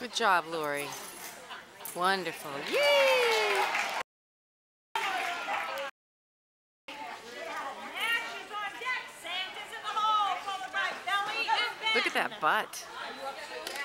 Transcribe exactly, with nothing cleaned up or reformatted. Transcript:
Good job, Lori. Wonderful. Yay! Look at that butt.